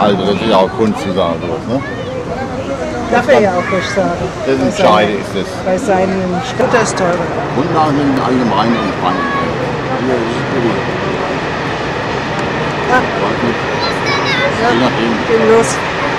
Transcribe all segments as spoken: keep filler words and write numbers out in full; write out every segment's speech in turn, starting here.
Also das ist ja auch Kunst zu sagen, sowas, ne? Darf er ja auch ruhig sagen. Das ist schade, ist das. Bei seinen Stutter ist teurer. Und nach dem Allgemeinen in Spanien. Ja. Ja, Je nachdem. gehen los.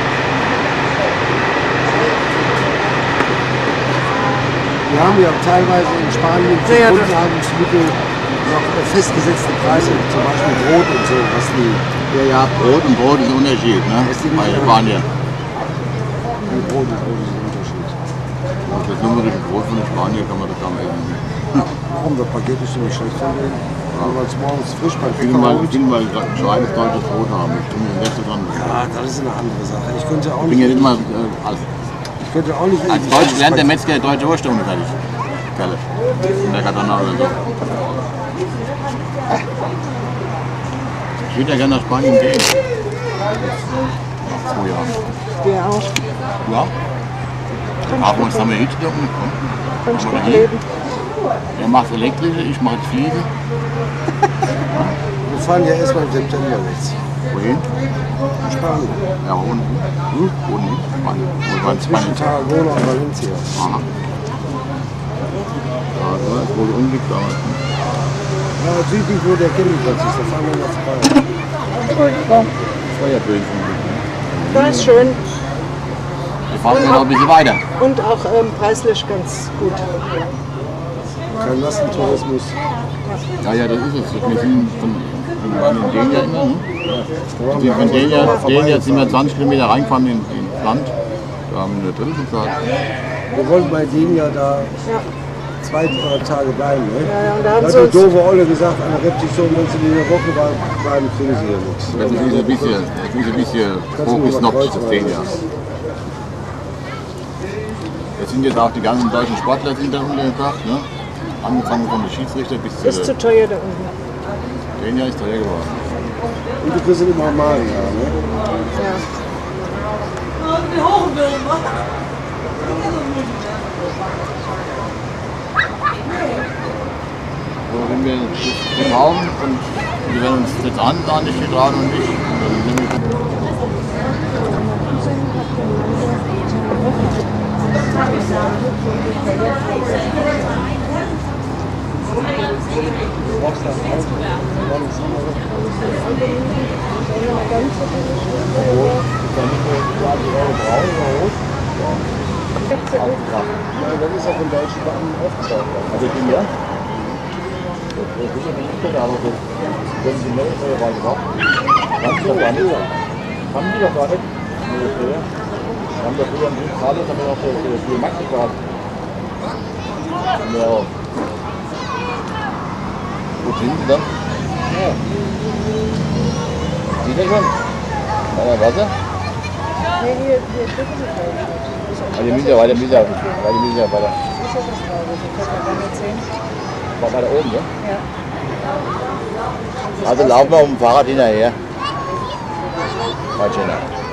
Wir haben ja teilweise in Spanien für Ja, Grundnahrungsmittel noch festgesetzte Preise, zum Beispiel Brot und so, was die. Ja, ja, Brot und Brot ist ein Unterschied, ne? Bei Spanien. Die Brot und Brot ist ein Unterschied. Und das nummerische Brot von den Spanier kann man das am essen. Warum? Das Paket ist nicht schlecht von denen. Wenn wir es morgens frisch beim Ich will Bäcker mal, holt. ich will mal ein gescheites deutsches Brot haben. Ich bin nicht so dran. Ja, das ist eine andere Sache. Ich könnte auch Ich bin ja nicht. nicht mal äh, als, Ich könnte auch nicht. als Deutsch lernt der Metzger deutsche Urstunde fertig. Kerle. In der Katana oder so. Ich würde ja gerne nach Spanien gehen. Nach zwei Jahren. Der auch. Ja? Haben wir uns damit hinzudocken? Kannst du gut leben. Er macht elektrische, ich mache Fliege. Wir fahren ja erstmal im September jetzt. Wohin? In Spanien. Ja, unten. Hm? Unten in Spanien. Wo war Zwischen Spanien? Tarragona und Valencia. Aha. Ja, das ist wohl Unglück damals. Ja, südlich, wo der Campingplatz ist, da fahren wir noch vorbei. Entschuldigung. Das war ja böse Unglück. Ne? Das ist schön. Wir fahren ja noch ein bisschen weiter. Und auch ähm, preislich ganz gut. Kein Massentourismus. Ja, ja, das ist es. Wir sind von, wir waren in Denia immer. Ne? Wir sind von Denia, Denia sind wir zwanzig Kilometer reingefahren in, ins Land. Da haben wir eine Drittel bezahlt. Wir wollten bei denen ja da Ja. zwei, drei Tage bleiben. Ne? Ja, ja, und da Da haben hat sie die uns, doofe Olle gesagt, an der Repetition, wenn sie in der Woche bleiben, kriegen sie hier nichts. Das ist ein bisschen, das ist ein bisschen hochgesnobbt, das Denia. Das sind jetzt auch die ganzen deutschen Sportler sind da untergebracht. Ne? Angefangen von den Schiedsrichter bis zu ist zu teuer da unten. Denia ist teuer geworden. Und du kriegst immer Maria, ne? Ja. So, wenn wir den Raum und wir werden uns jetzt an, da nicht hier dran und ich. Und dann nehmen wir Ja, das ist auch von deutschen Beamten aufgebaut worden. Also ich bin ja. Das ist sicher nicht gut, aber das können Sie nicht mehr weiter machen. Haben Sie doch gar nicht. Haben die doch gar nicht. Wir haben doch früher in Italien haben wir noch für, für, für Maxi gehabt. Ja. Wo sind Sie dann? Ja. Sieht ihr schon? Na ja, warte. Nee, hier, hier steht es nicht. Ah, die müssen ja weiter, müssen ja, ja, die müssen ja weiter. Das ist ja das Traurig. Ich kann gar nicht sehen. War weiter oben, ne? Ja. Also laufen wir auf dem Fahrrad hinterher. Mal schöner.